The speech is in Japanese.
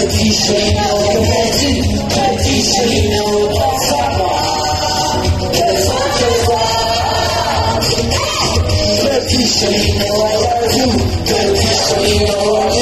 So you know I love you, dirty, so you know